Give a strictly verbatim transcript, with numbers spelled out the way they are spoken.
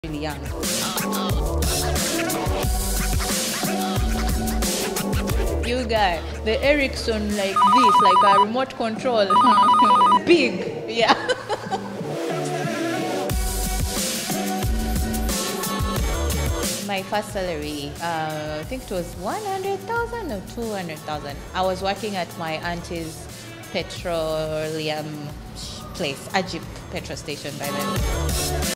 really young. You got the Ericsson like this, like a remote control. Big, yeah. My first salary, uh, I think it was one hundred thousand or two hundred thousand. I was working at my auntie's petroleum place, Ajip petrol station by then.